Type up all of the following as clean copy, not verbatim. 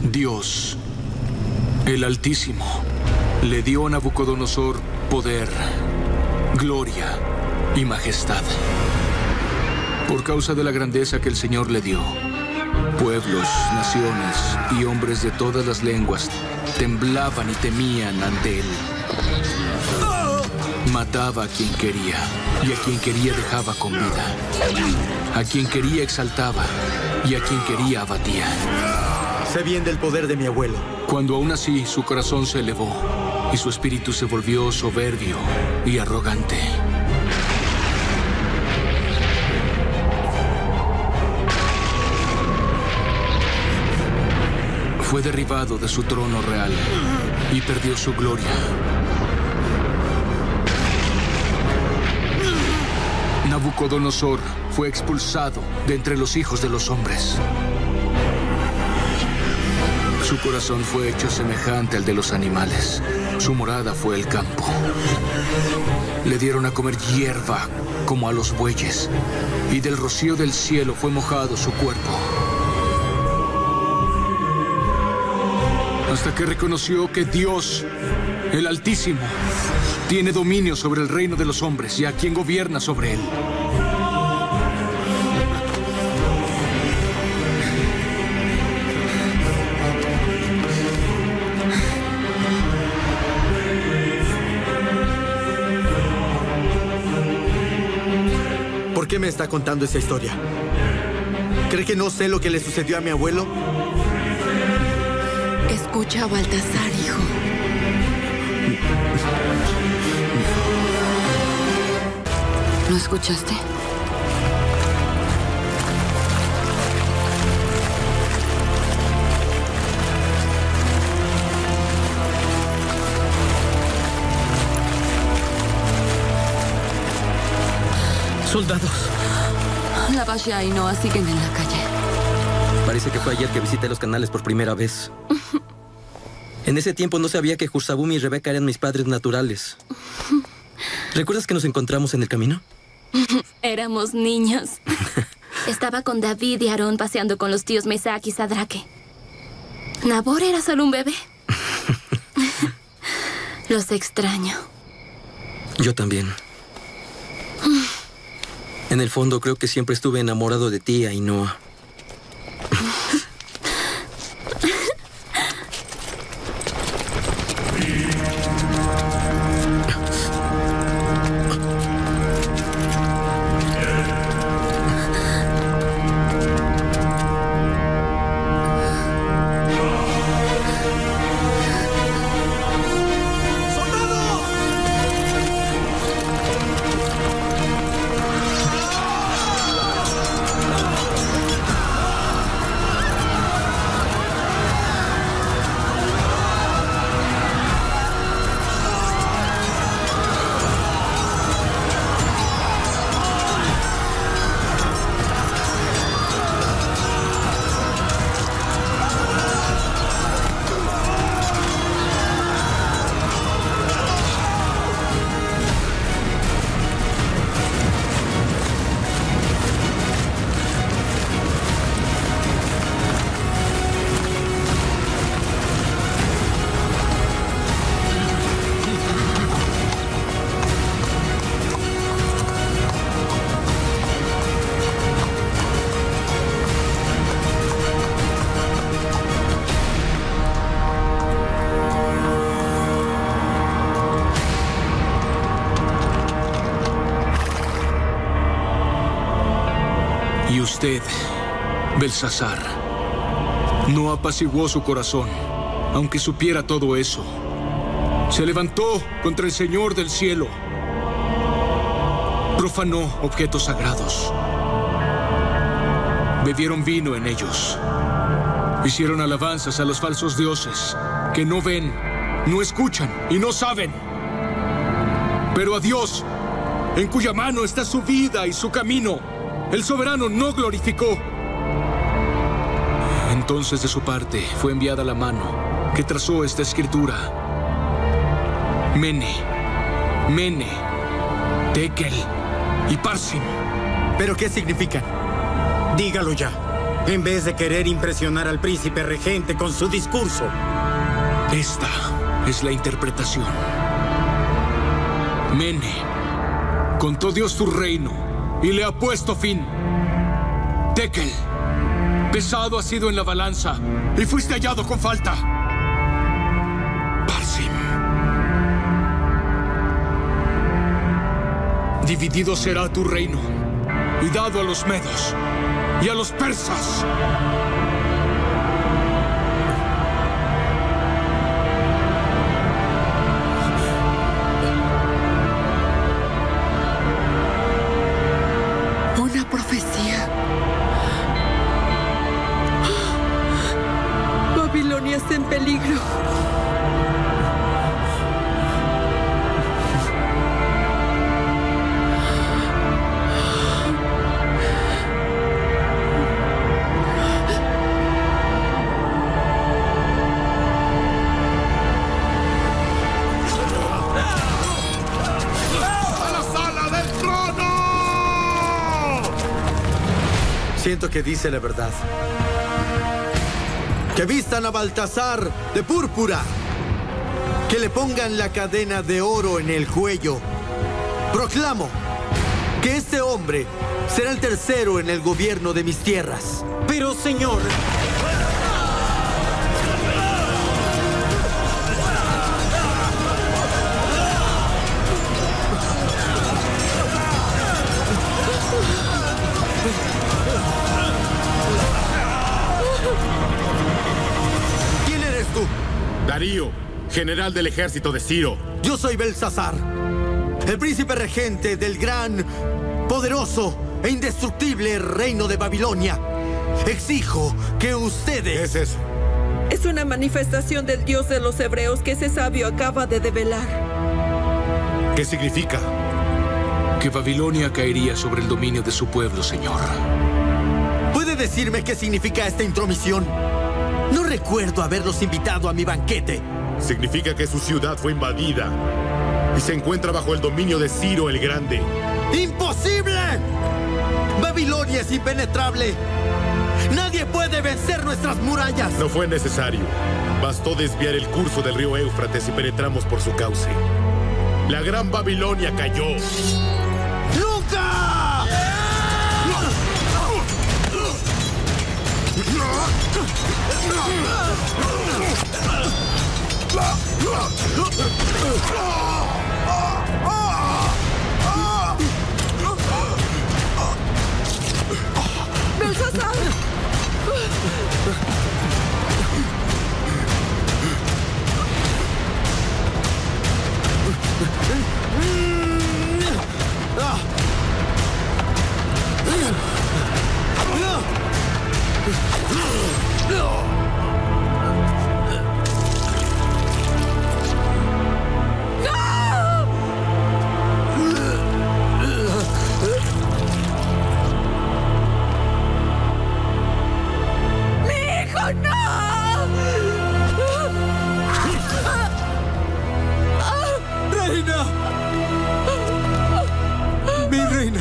Dios, el Altísimo, le dio a Nabucodonosor poder, gloria y majestad. Por causa de la grandeza que el Señor le dio, pueblos, naciones y hombres de todas las lenguas temblaban y temían ante él. Mataba a quien quería y a quien quería dejaba con vida. A quien quería exaltaba y a quien quería abatía. Sé bien del poder de mi abuelo. Cuando aún así su corazón se elevó y su espíritu se volvió soberbio y arrogante. Fue derribado de su trono real y perdió su gloria. Nabucodonosor fue expulsado de entre los hijos de los hombres. Su corazón fue hecho semejante al de los animales. Su morada fue el campo. Le dieron a comer hierba como a los bueyes, y del rocío del cielo fue mojado su cuerpo. Hasta que reconoció que Dios, el Altísimo, tiene dominio sobre el reino de los hombres y a quien gobierna sobre él. ¿Por qué me está contando esa historia? ¿Cree que no sé lo que le sucedió a mi abuelo? Escucha a Baltasar, hijo. ¿No escuchaste? Soldados. La Basha y Noah siguen en la calle. Parece que fue ayer que visité los canales por primera vez. En ese tiempo no sabía que Jursabum y Rebeca eran mis padres naturales. ¿Recuerdas que nos encontramos en el camino? Éramos niños. Estaba con David y Aarón paseando con los tíos Mesach y Sadraque. Nabor era solo un bebé. Los extraño. Yo también. En el fondo creo que siempre estuve enamorado de ti, Ainhoa. Y usted, Belsasar, no apaciguó su corazón, aunque supiera todo eso. Se levantó contra el Señor del cielo. Profanó objetos sagrados. Bebieron vino en ellos. Hicieron alabanzas a los falsos dioses que no ven, no escuchan y no saben. Pero a Dios, en cuya mano está su vida y su camino, el soberano no glorificó. Entonces de su parte fue enviada la mano que trazó esta escritura. Mene, Mene, Tekel y Parsim. ¿Pero qué significan? Dígalo ya. en vez de querer impresionar al príncipe regente con su discurso. Esta es la interpretación. Mene, contó Dios tu reino y le ha puesto fin. Tekel, pesado has sido en la balanza y fuiste hallado con falta. Parsim, dividido será tu reino y dado a los medos y a los persas. Una profecía. Babilonia está en peligro. Siento que dice la verdad. Que vistan a Baltasar de púrpura. Que le pongan la cadena de oro en el cuello. Proclamo que este hombre será el tercero en el gobierno de mis tierras. Pero, señor... ¿Quién eres tú? Darío, general del ejército de Ciro. Yo soy Belsasar, el príncipe regente del gran, poderoso e indestructible reino de Babilonia. Exijo que ustedes... ¿Qué es eso? Es una manifestación del Dios de los hebreos que ese sabio acaba de develar. ¿Qué significa? Que Babilonia caería sobre el dominio de su pueblo, señor. ¿Puede decirme qué significa esta intromisión? No recuerdo haberlos invitado a mi banquete. Significa que su ciudad fue invadida y se encuentra bajo el dominio de Ciro el Grande. ¡Imposible! Babilonia es impenetrable. Nadie puede vencer nuestras murallas. No fue necesario. Bastó desviar el curso del río Éufrates y penetramos por su cauce. La gran Babilonia cayó. ¡Nunca! ¡Belsasar! ¡Reina! ¡Mi reina!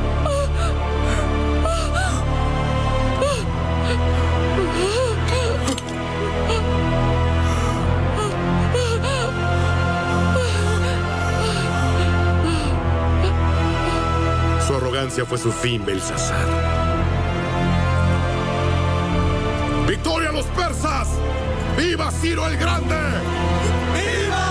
Su arrogancia fue su fin, Belsasar. ¡Victoria a los persas! ¡Viva Ciro el Grande! ¡Viva!